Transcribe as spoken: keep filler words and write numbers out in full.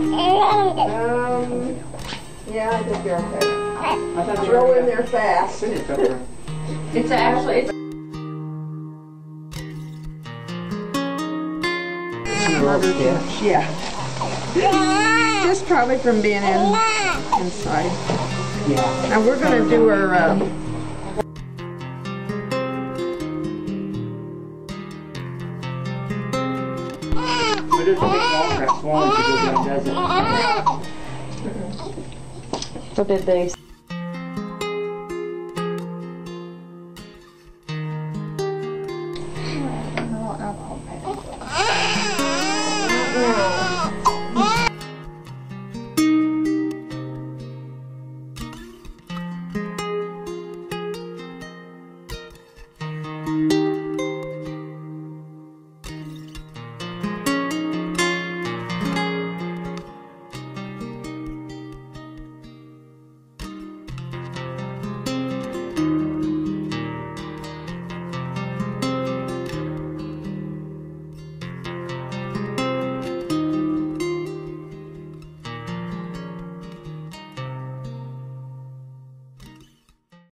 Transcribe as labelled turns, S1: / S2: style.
S1: Um, yeah, I think you're okay.
S2: I thought you
S1: Roll
S2: were
S1: in there fast.
S2: chili pepper.
S3: It's actually, it's
S1: Yeah. Just probably from being in inside.
S2: Yeah.
S1: Now we're gonna do our. Uh,
S2: We did take Walcott Swans to go down desert.
S3: so did they.